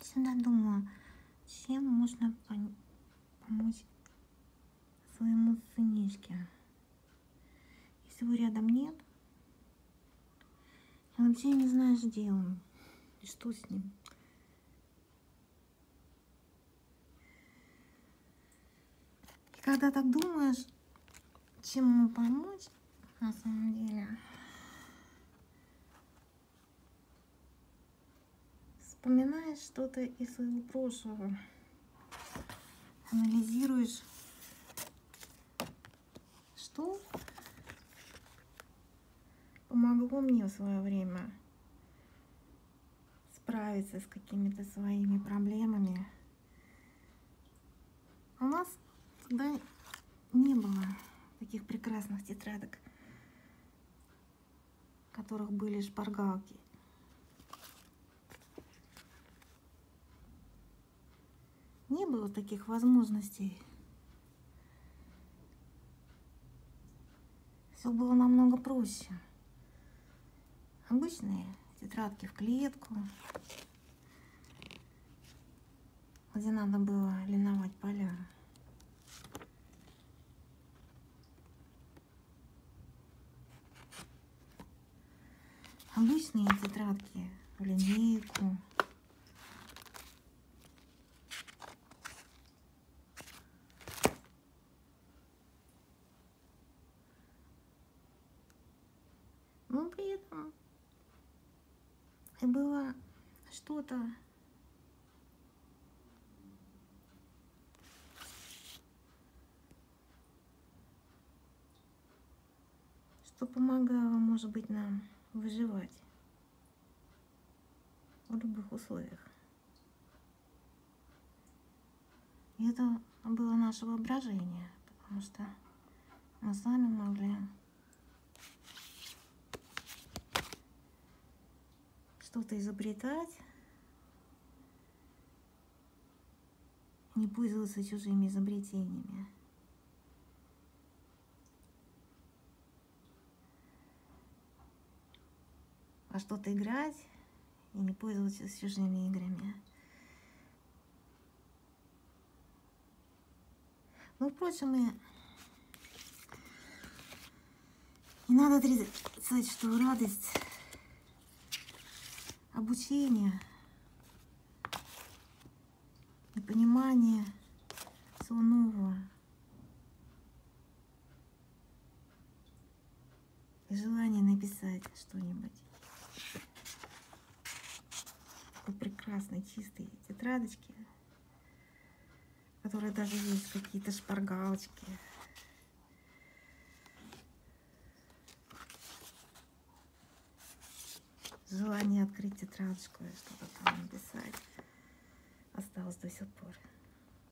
Всегда думала, чем можно помочь своему сынишке. Если его рядом нет, и вообще не знаешь, где он и что с ним. И когда так думаешь, чем ему помочь, на самом деле, вспоминаешь что-то из своего прошлого, анализируешь, что помогло мне в свое время справиться с какими-то своими проблемами. У нас тогда не было таких прекрасных тетрадок, в которых были шпаргалки. Не было таких возможностей. Все было намного проще. Обычные тетрадки в клетку, где надо было линовать поля. Обычные тетрадки в линейку. Но при этом и было что-то, что помогало, может быть, нам выживать в любых условиях. И это было наше воображение, потому что мы сами могли что-то изобретать, не пользоваться чужими изобретениями. А что-то играть и не пользоваться чужими играми. Ну, впрочем, и не надо отрицать, что радость обучения и понимание всего нового и желание написать что-нибудь в прекрасной чистой тетрадочке, в которой даже есть какие-то шпаргалочки. Желание открыть тетрадочку и что-то там написать осталось до сих пор.